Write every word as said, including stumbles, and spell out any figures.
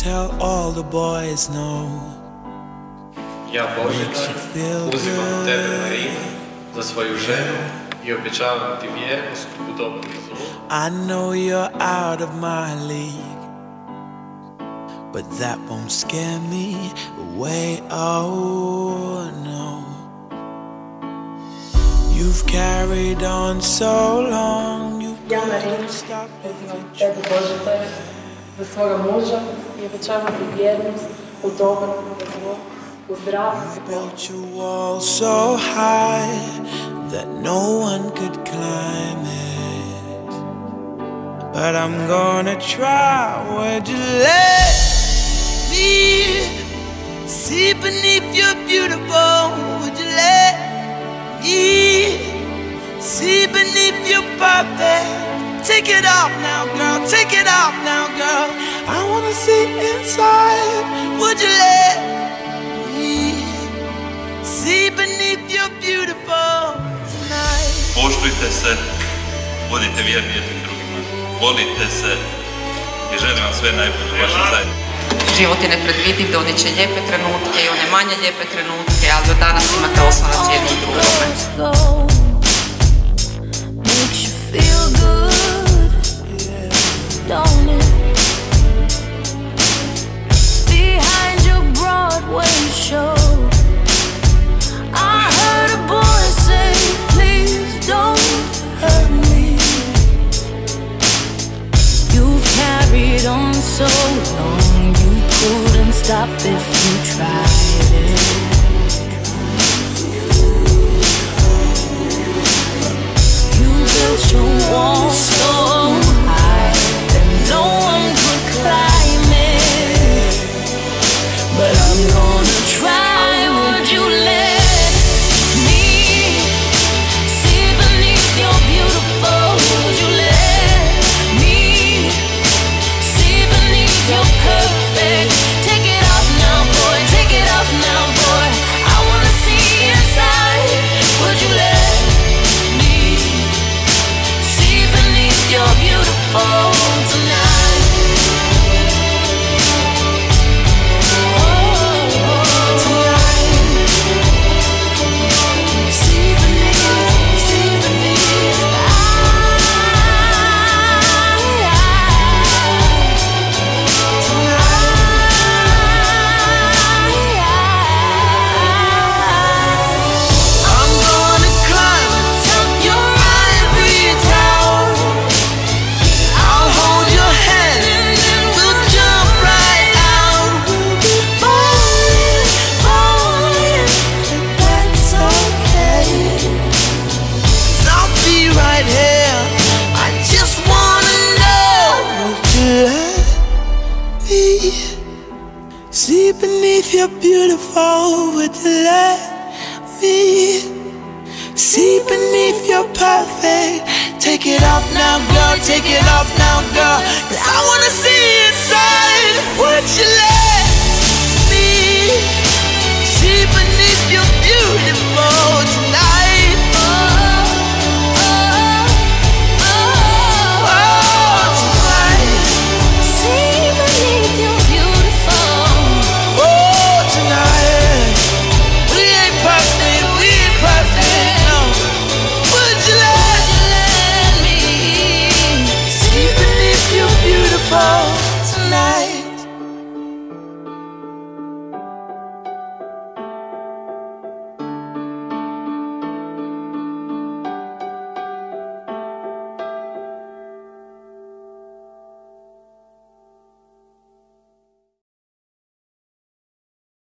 tell all the boys no. Ja, Božitar, uzimam tebe, Marina, za svoju ženu i obećavam ti vjernost u dobru i zlu. I know you're out of my league, but that won't scare me away, oh no. You've carried on so long, you Ja, Marina, uzimam tebe, Božitar, za svoga muža i obećavam ti vjernost u dobru i zlu. You built your wall so high that no one could climb it, but I'm gonna try. Would you let me see beneath your beautiful? Would you let me see beneath your perfect? Take it off now, girl, take it off now, girl. I wanna see inside. Would you let see beneath your beautiful tonight? Poštujte se, budite vjerni jednim drugima, volite se i želim vam sve najbolje u vašoj zajednici. Život je nepredvidiv, donijet će lijepe trenutke i one manje lijepe trenutke, ali do danas imate osnovac jednim drugome. So long you couldn't stop if you tried it. You built your wall so high that no one could climb it, but I'm gonna try. Would you let me see beneath your beautiful? Would you let you're perfect? Take it off now, boy, take it off now, boy. I wanna see inside. Would you let me see beneath your beautiful tonight? Oh, tonight. See beneath, see beneath. See beneath your beautiful, would you let me see beneath your perfect? Take it off now, girl, take it off now, girl, 'cause I wanna see inside. Would you let